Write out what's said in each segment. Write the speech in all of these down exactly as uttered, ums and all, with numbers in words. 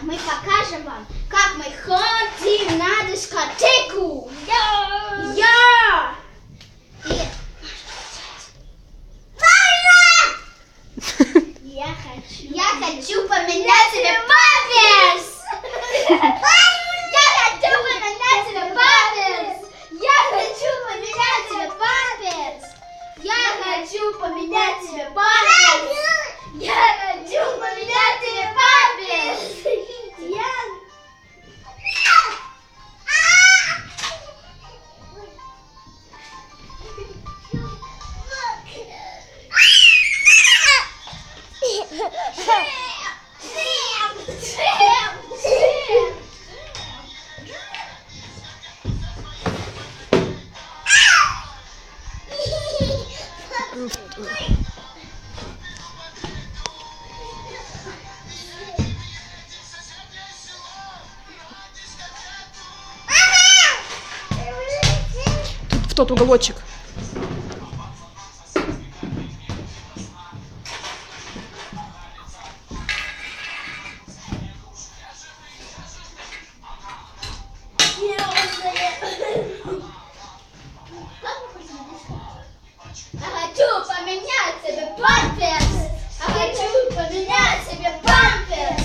мы покажем вам, как мы ходим на дискотеку. Я! Я! И... Я хочу, я хочу поменять себе памперс! Я хочу поменять себе памперс! Я хочу поменять себе памперс! Я хочу поменять себе памперс! Я хочу поменять себе памперс! Я... В тот уголочек. Я хочу поменять себе памперс! Я хочу поменять себе памперс!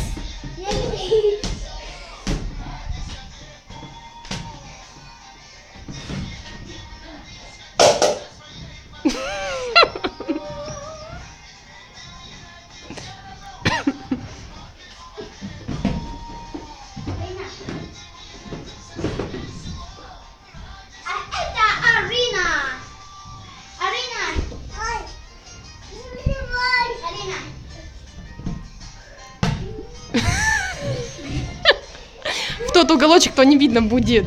В тот уголочек, то не видно будет.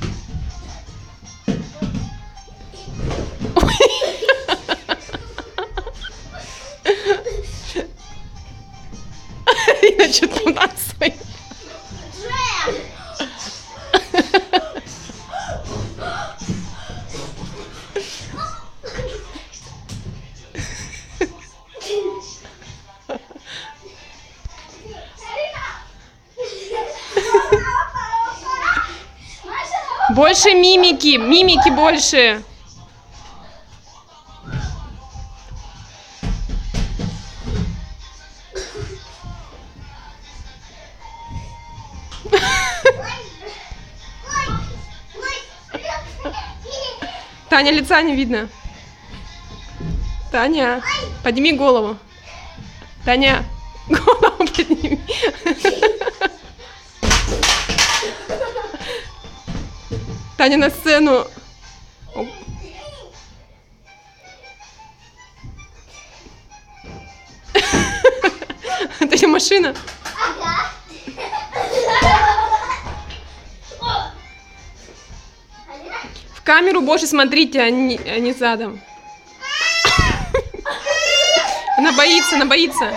Я что-то танцую. Больше мимики, мимики больше. Таня, лица не видно. Таня, подними голову. Таня, голову подними. Таня, на сцену. Это же машина. Ага. В камеру больше смотрите, а не, а не задом. Она боится, она боится.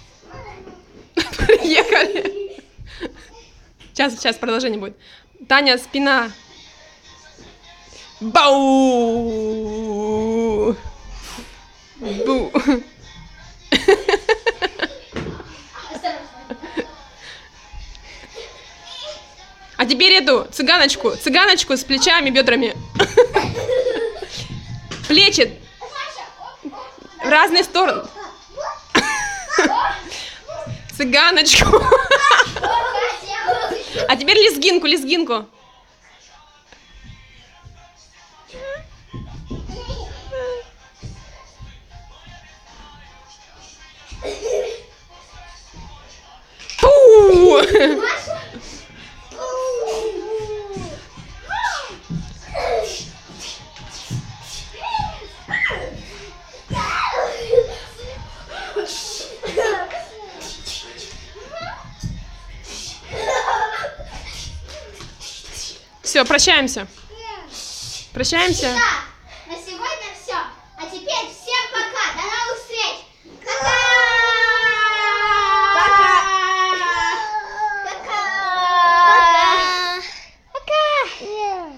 Приехали. Сейчас, сейчас продолжение будет. Таня, спина. Бау! Бу! А теперь эту цыганочку, цыганочку с плечами, бедрами. Плечи в разные стороны. Цыганочку. А теперь лезгинку, лезгинку. Фу! Все, прощаемся. Прощаемся. Да, на сегодня